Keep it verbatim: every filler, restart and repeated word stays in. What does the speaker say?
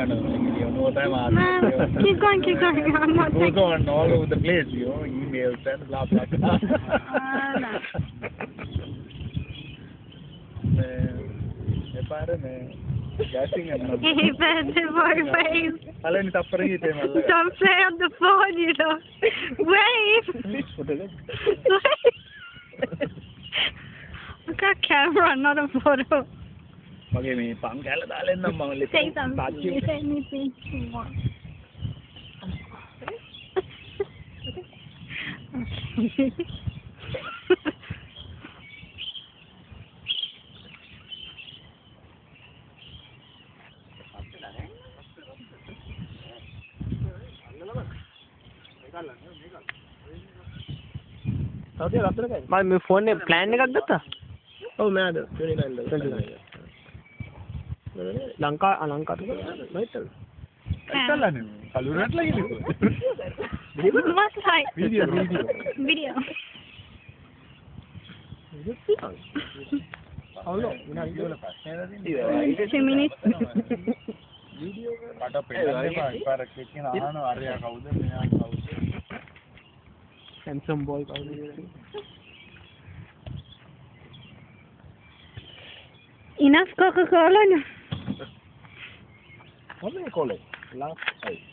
You know what I'm asking. Man, keep going, keep going. I'm not Goes on all over the place, you know, emails and blah blah blah. Ah, no. මේ පාරේ මේ ගැටින් යනවා. Hey, better wave. අලෙන් තප්පරේ හිතේ මල්ල. Don't play on the phone, you know. Wave. Wave. I got camera, not a photo. මගේ මේ පන් කැල දාලා එන්නම් මම ලිපි. Say something. Say anything you want. Okay. මම මේ ෆෝන් එකේ ප්ලෑන් එකක් ගත්තා. ඔව් මම අද twenty-nine දවස්. ලංකා ලංකාවට මයිතල්. ඇත්තලනේ. කලුරට ලගිනේ. What's like? Video video. Video. අවුල විනාඩි දෙකක පස්සේ නේද? Two minutes. වීඩියෝ කට පෙන්නන්න එපා. ඉපාරක් කියන අහනවා අරයා කවුද මෙයා කවුද? Handsome boy කවුද? Enough Coca-Cola. What do you call it? Last ice.